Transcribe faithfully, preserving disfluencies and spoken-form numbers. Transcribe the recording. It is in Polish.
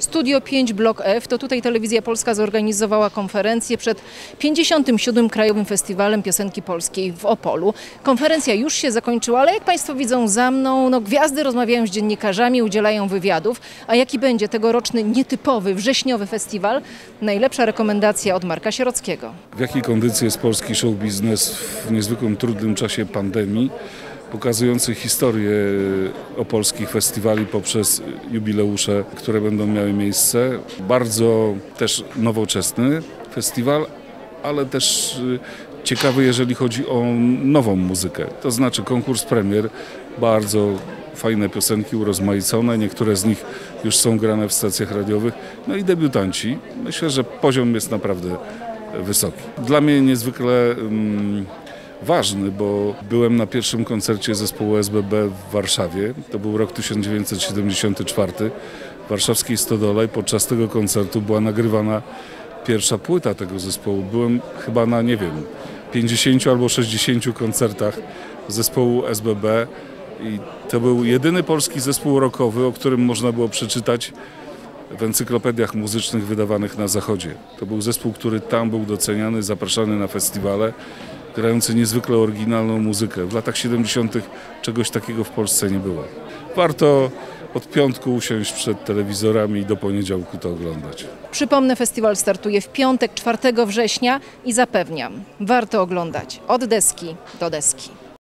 Studio pięć Blok F, to tutaj Telewizja Polska zorganizowała konferencję przed pięćdziesiątym siódmym Krajowym Festiwalem Piosenki Polskiej w Opolu. Konferencja już się zakończyła, ale jak Państwo widzą za mną, no gwiazdy rozmawiają z dziennikarzami, udzielają wywiadów. A jaki będzie tegoroczny, nietypowy, wrześniowy festiwal? Najlepsza rekomendacja od Marka Sierockiego. W jakiej kondycji jest polski show biznes w niezwykłym trudnym czasie pandemii, pokazujący historię opolskich festiwali poprzez jubileusze, które będą miały miejsce. Bardzo też nowoczesny festiwal, ale też ciekawy, jeżeli chodzi o nową muzykę. To znaczy konkurs premier, bardzo fajne piosenki urozmaicone, niektóre z nich już są grane w stacjach radiowych. No i debiutanci. Myślę, że poziom jest naprawdę wysoki. Dla mnie niezwykle um, ważny, bo byłem na pierwszym koncercie zespołu S B B w Warszawie. To był rok tysiąc dziewięćset siedemdziesiąty czwarty w warszawskiej Stodole i podczas tego koncertu była nagrywana pierwsza płyta tego zespołu. Byłem chyba na, nie wiem, pięćdziesięciu albo sześćdziesięciu koncertach zespołu S B B i to był jedyny polski zespół rockowy, o którym można było przeczytać w encyklopediach muzycznych wydawanych na Zachodzie. To był zespół, który tam był doceniany, zapraszany na festiwale, grający niezwykle oryginalną muzykę. W latach siedemdziesiątych czegoś takiego w Polsce nie było. Warto od piątku usiąść przed telewizorami i do poniedziałku to oglądać. Przypomnę, festiwal startuje w piątek, czwartego września i zapewniam, warto oglądać od deski do deski.